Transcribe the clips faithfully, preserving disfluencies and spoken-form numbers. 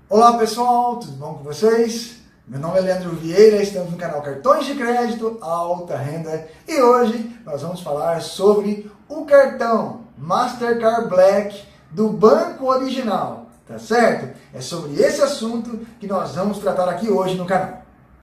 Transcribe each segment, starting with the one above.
Olá pessoal, tudo bom com vocês? Meu nome é Leandro Vieira, estamos no canal Cartões de Crédito Alta Renda e hoje nós vamos falar sobre o cartão Mastercard Black do Banco Original, tá certo? É sobre esse assunto que nós vamos tratar aqui hoje no canal.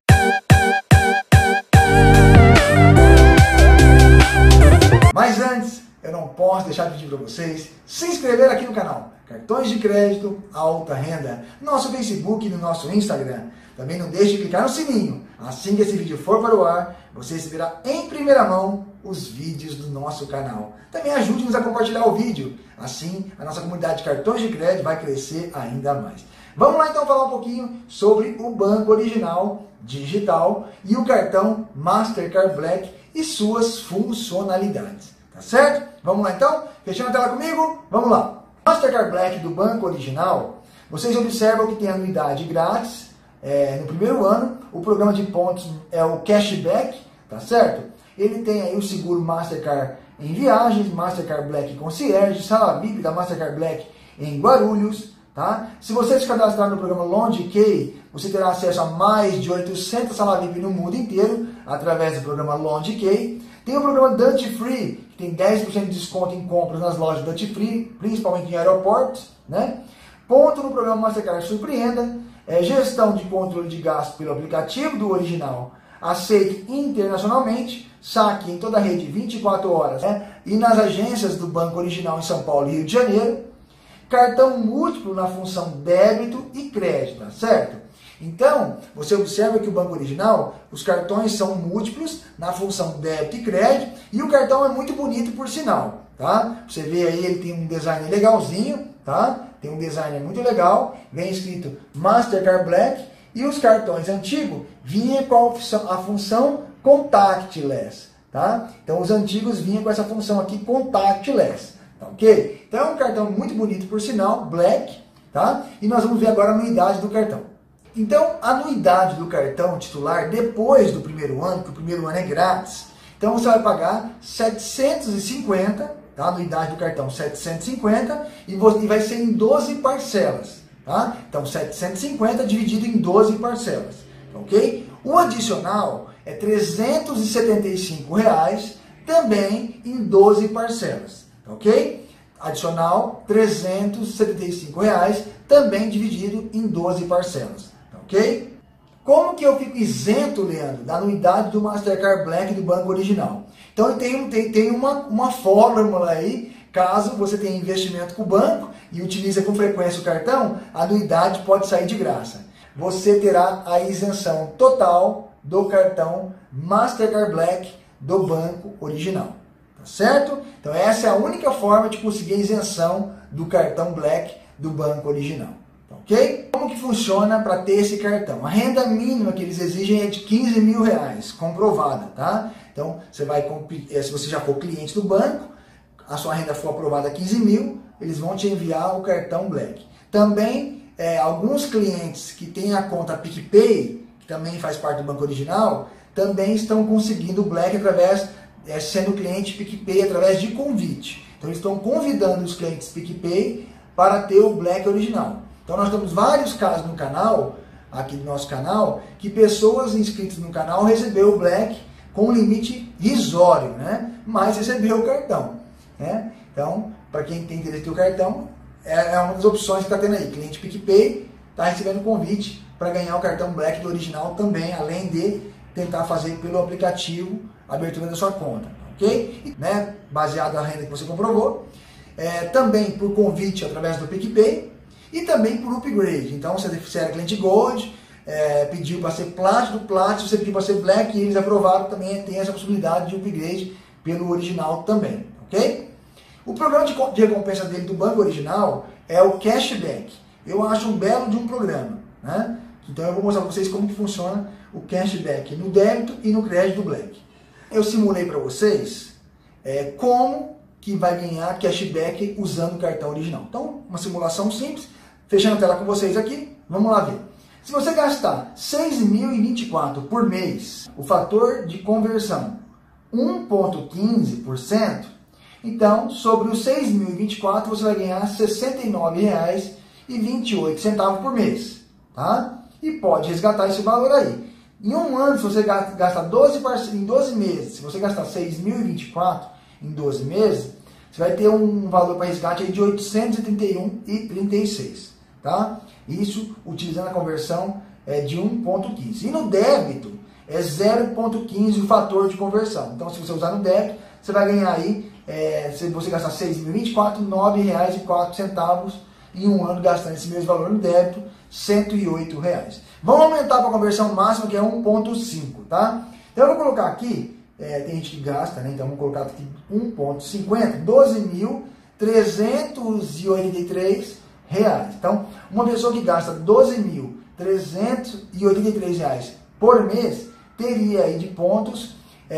Mas antes, eu não posso deixar de pedir para vocês se inscrever aqui no canal Cartões de Crédito Alta Renda, no nosso Facebook e no nosso Instagram. Também não deixe de clicar no sininho. Assim que esse vídeo for para o ar, você receberá em primeira mão os vídeos do nosso canal. Também ajude-nos a compartilhar o vídeo. Assim, a nossa comunidade de cartões de crédito vai crescer ainda mais. Vamos lá então falar um pouquinho sobre o Banco Original Digital e o cartão Mastercard Black e suas funcionalidades. Tá certo? Vamos lá então? Fechando a tela comigo? Vamos lá! Mastercard Black do Banco Original, vocês observam que tem anuidade grátis é, no primeiro ano, o programa de pontos é o cashback, tá certo? Ele tem aí o seguro Mastercard em viagens, Mastercard Black Concierge, sala V I P da Mastercard Black em Guarulhos, tá? Se você se cadastrar no programa LongeKey, você terá acesso a mais de oitocentas salas V I P no mundo inteiro, através do programa LongeKey. Tem o programa Duty Free, que tem dez por cento de desconto em compras nas lojas Duty Free, principalmente em aeroportos, né? Ponto no programa Mastercard Surpreenda, é, gestão de controle de gasto pelo aplicativo do Original, aceito internacionalmente, saque em toda a rede vinte e quatro horas, né? E nas agências do Banco Original em São Paulo e Rio de Janeiro, cartão múltiplo na função débito e crédito, tá certo? Então, você observa que o Banco Original, os cartões são múltiplos na função débito e crédito, e o cartão é muito bonito por sinal, tá? Você vê aí, ele tem um design legalzinho, tá? Tem um design muito legal, vem escrito Mastercard Black, e os cartões antigos vinham com a função, a função contactless, tá? Então, os antigos vinham com essa função aqui contactless, tá ok? Então, é um cartão muito bonito por sinal, Black, tá? E nós vamos ver agora a anuidade do cartão. Então, a anuidade do cartão titular, depois do primeiro ano, que o primeiro ano é grátis, então você vai pagar setecentos e cinquenta, tá? A anuidade do cartão setecentos e cinquenta, e vai ser em doze parcelas, tá? Então, setecentos e cinquenta dividido em doze parcelas, ok? O adicional é trezentos e setenta e cinco reais, também em doze parcelas, ok? Adicional, trezentos e setenta e cinco reais, também dividido em doze parcelas. Ok? Como que eu fico isento, Leandro, da anuidade do Mastercard Black do Banco Original? Então tem, tem, tem uma, uma fórmula aí, caso você tenha investimento com o banco e utilize com frequência o cartão, a anuidade pode sair de graça. Você terá a isenção total do cartão Mastercard Black do Banco Original. Tá certo? Então essa é a única forma de conseguir a isenção do cartão Black do Banco Original. Ok? Como que funciona para ter esse cartão? A renda mínima que eles exigem é de quinze mil reais, comprovada, tá? Então, você vai, se você já for cliente do banco, a sua renda for aprovada a quinze mil, eles vão te enviar o cartão Black. Também, é, alguns clientes que têm a conta PicPay, que também faz parte do Banco Original, também estão conseguindo o Black através, é, sendo cliente PicPay através de convite. Então, eles estão convidando os clientes PicPay para ter o Black Original. Então nós temos vários casos no canal, aqui no nosso canal, que pessoas inscritas no canal recebeu o Black com limite risório, né? Mas recebeu o cartão, né? Então, para quem tem interesse em ter o cartão, é uma das opções que está tendo aí. Cliente PicPay está recebendo convite para ganhar o cartão Black do Original também, além de tentar fazer pelo aplicativo a abertura da sua conta, ok? E, né, baseado na renda que você comprovou. É, também por convite através do PicPay. E também por upgrade. Então, você era cliente Gold, é, pediu para ser Platinum, Platinum, você pediu para ser Black e eles aprovaram, também tem essa possibilidade de upgrade pelo Original também, ok? O programa de, de recompensa dele do Banco Original é o Cashback. Eu acho um belo de um programa, né? Então, eu vou mostrar para vocês como que funciona o Cashback no débito e no crédito do Black. Eu simulei para vocês é, como que vai ganhar cashback usando o cartão original. Então, uma simulação simples. Fechando a tela com vocês aqui, vamos lá ver. Se você gastar seis mil e vinte e quatro por mês, o fator de conversão um vírgula quinze por cento, então sobre os seis mil e vinte e quatro você vai ganhar sessenta e nove reais e vinte e oito centavos por mês, tá? E pode resgatar esse valor aí. Em um ano, se você gasta doze em doze meses, se você gastar seis mil e vinte e quatro em doze meses, você vai ter um valor para resgate aí de oitocentos e trinta e um reais e trinta e seis centavos, tá? Isso utilizando a conversão é, de um ponto quinze. E no débito é zero ponto quinze o fator de conversão. Então, se você usar no débito, você vai ganhar aí, é, se você gastar seis mil e vinte e quatro, nove reais e quatro centavos em um ano, gastando esse mesmo valor no débito, cento e oito reais. Vamos aumentar para a conversão máxima, que é um ponto cinco, tá? Então, eu vou colocar aqui, é, tem gente que gasta, né? Então, vamos colocar aqui um ponto cinquenta, doze mil trezentos e oitenta e três reais. Então, uma pessoa que gasta doze mil trezentos e oitenta e três reais por mês, teria aí de pontos,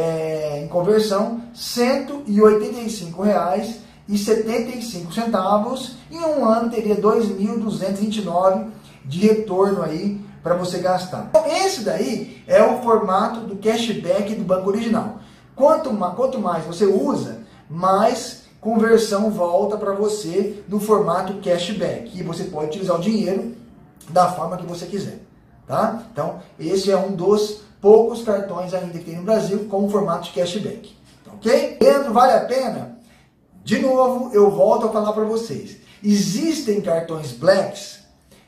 é, em conversão, cento e oitenta e cinco reais e setenta e cinco centavos. Em um ano teria dois mil duzentos e vinte e nove de retorno aí para você gastar. Então, esse daí é o formato do cashback do banco original. Quanto, quanto mais você usa, mais conversão volta para você no formato cashback. E você pode utilizar o dinheiro da forma que você quiser, tá? Então, esse é um dos poucos cartões ainda que tem no Brasil com o formato de cashback, tá, ok? Leandro, vale a pena? De novo, eu volto a falar para vocês. Existem cartões Blacks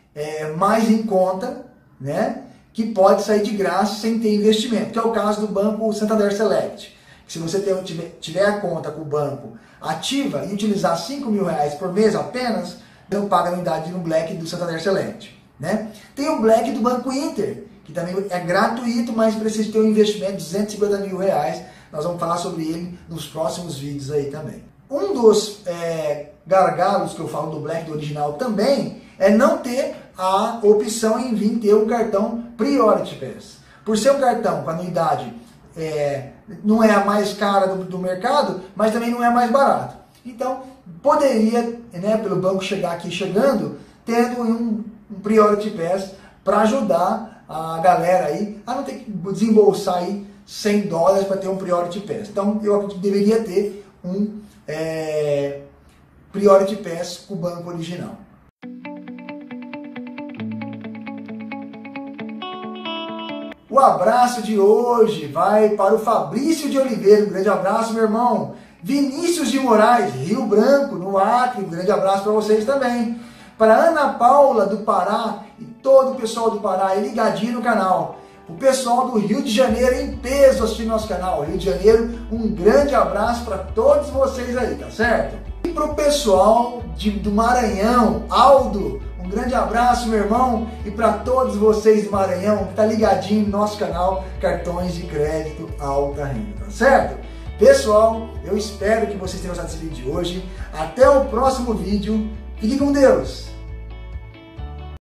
é, mais em conta, né? Que pode sair de graça sem ter investimento, que é o caso do Banco Santander Select. Se você ter, tiver, tiver a conta com o banco ativa e utilizar cinco mil reais por mês apenas, não paga anuidade no Black do Santander Select, né? Tem o Black do Banco Inter, que também é gratuito, mas precisa ter um investimento de duzentos e cinquenta mil reais. Nós vamos falar sobre ele nos próximos vídeos aí também. Um dos é, gargalos que eu falo do Black do original também é não ter a opção em vir ter um cartão Priority Pass. Por ser um cartão com anuidade, é, não é a mais cara do, do mercado, mas também não é a mais barato. Então, poderia, né, pelo banco chegar aqui chegando, tendo um, um Priority Pass para ajudar a galera aí a não ter que desembolsar aí cem dólares para ter um Priority Pass. Então, eu acredito que deveria ter um é, Priority Pass com o banco original. O abraço de hoje vai para o Fabrício de Oliveira. Um grande abraço, meu irmão. Vinícius de Moraes, Rio Branco, no Acre. Um grande abraço para vocês também. Para Ana Paula, do Pará, e todo o pessoal do Pará aí ligadinho no canal. O pessoal do Rio de Janeiro em peso assistindo nosso canal. Rio de Janeiro, um grande abraço para todos vocês aí, tá certo? E para o pessoal de, do Maranhão, Aldo, um grande abraço, meu irmão. E para todos vocês do Maranhão, que tá ligadinho no nosso canal Cartões de Crédito Alta Renda, tá certo? Pessoal, eu espero que vocês tenham gostado desse vídeo de hoje. Até o próximo vídeo. Fique com Deus!